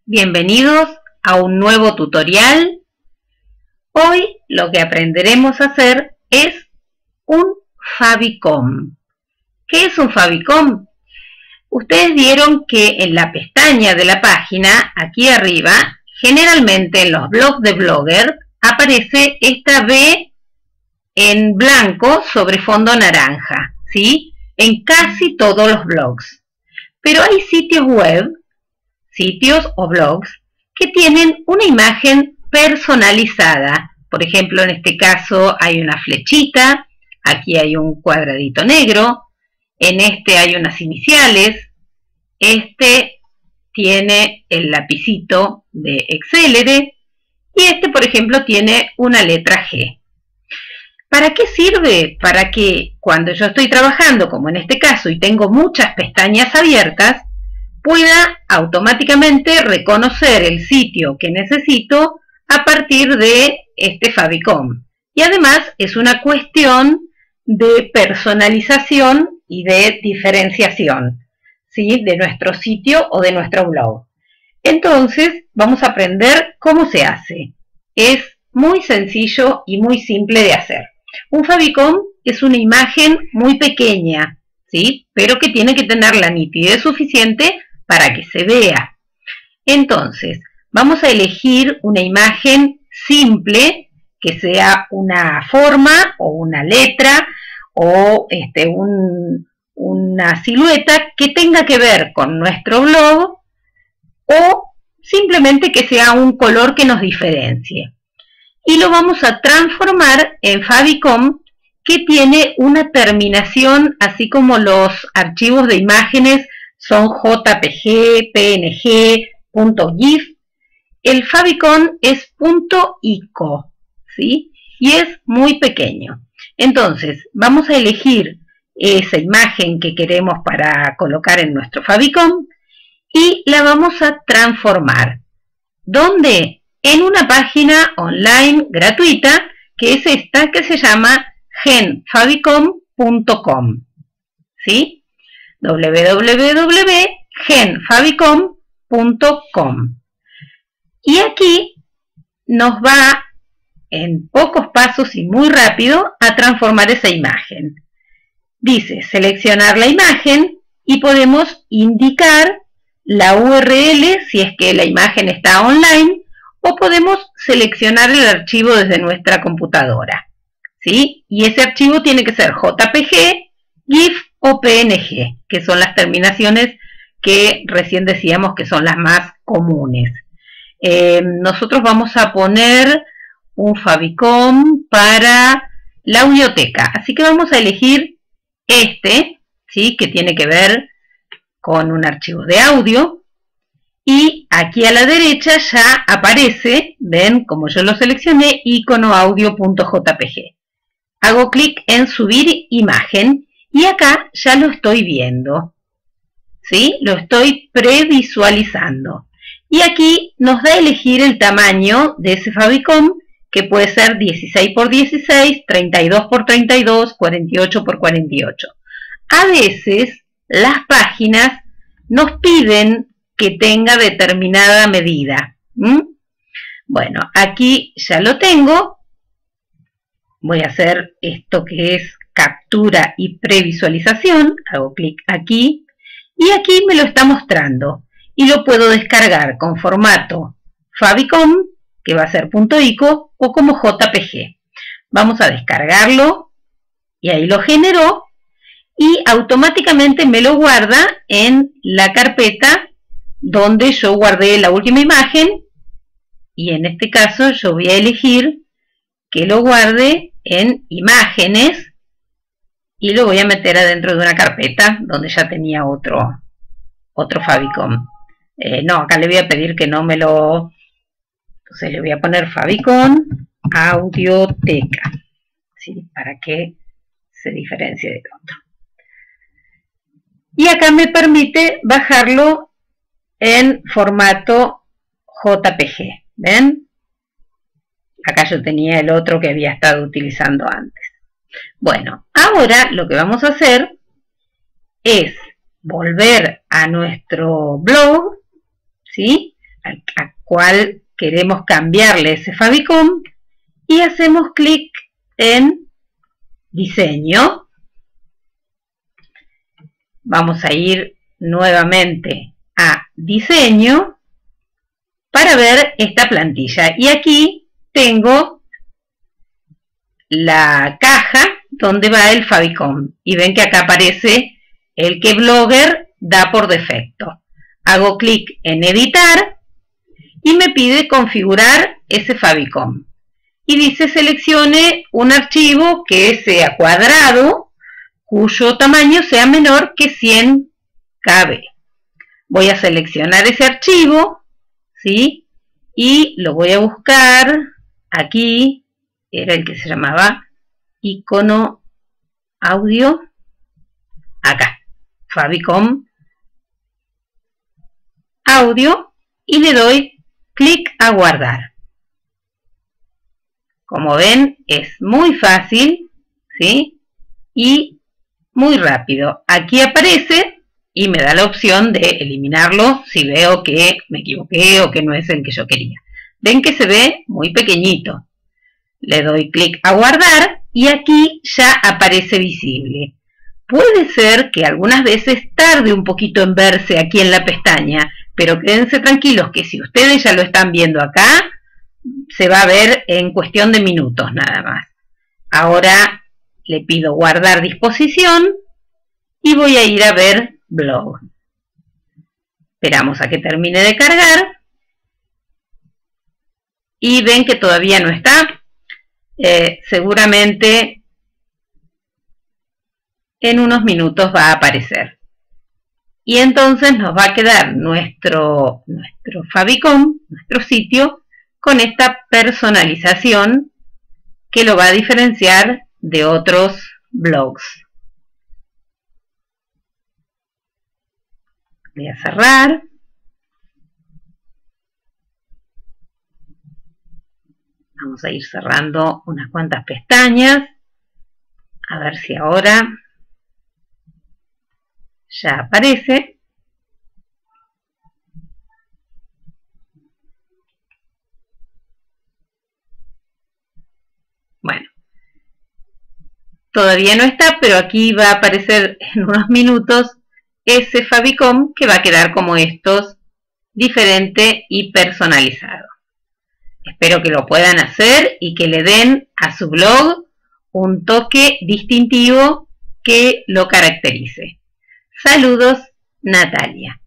Bienvenidos a un nuevo tutorial. Hoy lo que aprenderemos a hacer es un favicon. ¿Qué es un favicon? Ustedes vieron que en la pestaña de la página, aquí arriba, generalmente en los blogs de Blogger, aparece esta B en blanco sobre fondo naranja, ¿sí? En casi todos los blogs. Pero hay sitios web, sitios o blogs, que tienen una imagen personalizada. Por ejemplo, en este caso hay una flechita, aquí hay un cuadradito negro, en este hay unas iniciales, este tiene el lapicito de Excel y este, por ejemplo, tiene una letra G. ¿Para qué sirve? Para que cuando yo estoy trabajando, como en este caso, y tengo muchas pestañas abiertas, pueda automáticamente reconocer el sitio que necesito a partir de este favicon. Y además es una cuestión de personalización y de diferenciación, ¿sí? De nuestro sitio o de nuestro blog. Entonces vamos a aprender cómo se hace. Es muy sencillo y muy simple de hacer. Un favicon es una imagen muy pequeña, ¿sí? Pero que tiene que tener la nitidez suficiente para que se vea. Entonces, vamos a elegir una imagen simple, que sea una forma o una letra o una silueta que tenga que ver con nuestro blog o simplemente que sea un color que nos diferencie. Y lo vamos a transformar en favicon, que tiene una terminación, así como los archivos de imágenes son JPG, PNG, .gif. El favicon es .ico, ¿sí? Y es muy pequeño. Entonces, vamos a elegir esa imagen que queremos para colocar en nuestro favicon y la vamos a transformar. ¿Dónde? En una página online gratuita, que es esta, que se llama genfavicon.com, ¿sí? www.genfavicon.com. Y aquí nos va, en pocos pasos y muy rápido, a transformar esa imagen. Dice seleccionar la imagen y podemos indicar la URL si es que la imagen está online, o podemos seleccionar el archivo desde nuestra computadora, ¿sí? Y ese archivo tiene que ser JPG, GIF o PNG, que son las terminaciones que recién decíamos que son las más comunes. Nosotros vamos a poner un favicon para la audioteca, así que vamos a elegir este, ¿sí? Que tiene que ver con un archivo de audio. Y aquí a la derecha ya aparece, ven, como yo lo seleccioné, icono audio.jpg. Hago clic en subir imagen y acá ya lo estoy viendo, ¿sí? Lo estoy previsualizando. Y aquí nos da a elegir el tamaño de ese favicon, que puede ser 16 por 16, 32 por 32, 48 por 48. A veces las páginas nos piden que tenga determinada medida. Bueno, aquí ya lo tengo. Voy a hacer esto que es captura y previsualización. Hago clic aquí y aquí me lo está mostrando. Y lo puedo descargar con formato favicon, que va a ser .ico, o como JPG. Vamos a descargarlo y ahí lo generó y automáticamente me lo guarda en la carpeta donde yo guardé la última imagen, y en este caso yo voy a elegir que lo guarde en imágenes y lo voy a meter adentro de una carpeta donde ya tenía otro favicon. No, acá le voy a pedir que no me lo... Entonces le voy a poner favicon audioteca, ¿sí? Para que se diferencie del otro. Y acá me permite bajarlo en formato JPG, ¿ven? Acá yo tenía el otro que había estado utilizando antes. Bueno, ahora lo que vamos a hacer es volver a nuestro blog, ¿sí? a cuál queremos cambiarle ese favicon y hacemos clic en diseño. Vamos a ir nuevamente a diseño para ver esta plantilla. Y aquí tengo la caja donde va el favicon. Y ven que acá aparece el que Blogger da por defecto. Hago clic en editar y me pide configurar ese favicon. Y dice seleccione un archivo que sea cuadrado cuyo tamaño sea menor que 100 KB. Voy a seleccionar ese archivo, ¿sí? Y lo voy a buscar aquí, era el que se llamaba icono audio, acá, favicon audio, y le doy clic a guardar. Como ven, es muy fácil, ¿sí? Y muy rápido. Aquí aparece y me da la opción de eliminarlo si veo que me equivoqué o que no es el que yo quería. Ven que se ve muy pequeñito. Le doy clic a guardar y aquí ya aparece visible. Puede ser que algunas veces tarde un poquito en verse aquí en la pestaña, pero quédense tranquilos que si ustedes ya lo están viendo acá, se va a ver en cuestión de minutos nada más. Ahora le pido guardar disposición y voy a ir a ver blog. Esperamos a que termine de cargar y ven que todavía no está. Seguramente en unos minutos va a aparecer. Y entonces nos va a quedar nuestro favicon, nuestro sitio, con esta personalización que lo va a diferenciar de otros blogs. Voy a cerrar. Vamos a ir cerrando unas cuantas pestañas. A ver si ahora ya aparece. Bueno, todavía no está, pero aquí va a aparecer en unos minutos ese favicon que va a quedar como estos, diferente y personalizado. Espero que lo puedan hacer y que le den a su blog un toque distintivo que lo caracterice. Saludos, Natalia.